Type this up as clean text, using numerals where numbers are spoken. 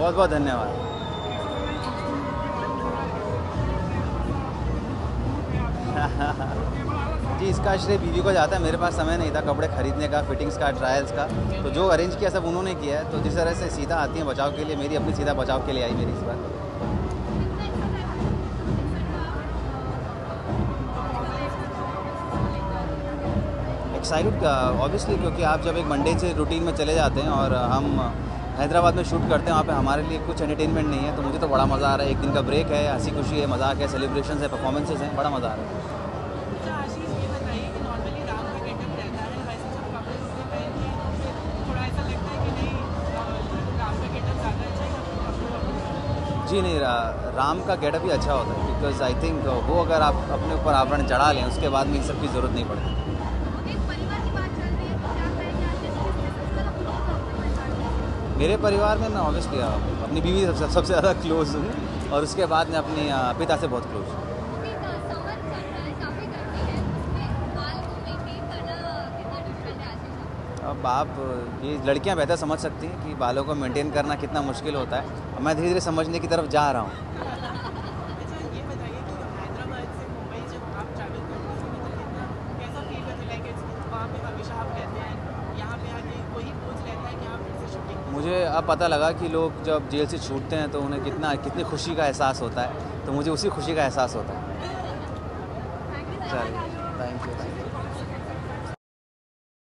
बहुत बहुत धन्यवाद। जी, इसका श्रेय बीवी को जाता है। मेरे पास समय नहीं था कपड़े खरीदने का, फिटिंग्स का, ट्रायल्स का, तो जो अरेंज किया सब उन्होंने किया है। तो जिस तरह से सीता आती है बचाव के लिए, मेरी अपनी सीता बचाव के लिए आई मेरी इस बार। एक्साइटेड ऑब्वियसली, क्योंकि आप जब एक मंडे से रूटीन में चले जाते हैं और हम हैदराबाद में शूट करते हैं, वहाँ पे हमारे लिए कुछ एंटरटेनमेंट नहीं है, तो मुझे तो बड़ा मज़ा आ रहा है। एक दिन का ब्रेक है, हंसी खुशी है, मजाक है, सेलिब्रेशन है, परफॉर्मेंसेज हैं, बड़ा मज़ा आ रहा है। अच्छा आशीष, ये बताइए कि नॉर्मली राम का गेटअप रहता है, वैसे जब कपड़े उसने पहनते हैं तो फिर थोड़ा ऐसा लगता है कि नहीं राम का गेटअप ज़्यादा अच्छा है कपड़े? जी नहीं, राम का गेटअप ही अच्छा होता है, बिकॉज आई थिंक वो अगर आप अपने ऊपर आवरण चढ़ा लें, उसके बाद में इन सब की ज़रूरत नहीं पड़ती। मेरे परिवार में मैं ऑब्वियसली अपनी बीवी से सबसे ज़्यादा क्लोज हूँ, और उसके बाद मैं अपनी पिता से बहुत क्लोज हूँ। अब आप ये लड़कियां बेहतर समझ सकती हैं कि बालों को मेंटेन करना कितना मुश्किल होता है। मैं धीरे धीरे समझने की तरफ जा रहा हूँ। अच्छा ये बताइए कि हैदराबाद से मुंबई जब आप ट्रैवल करते हैं तो कितना कैसा फील होता है? लाइक वहाँ पे हमेशा आप रहते हैं, यहाँ पे आके कोई बोझ रहता है कि आप फिर से शूटिंग? मुझे अब पता लगा कि लोग जब जेल से छूटते हैं तो उन्हें कितनी खुशी का एहसास होता है, तो मुझे उसी खुशी का एहसास होता है। चलिए।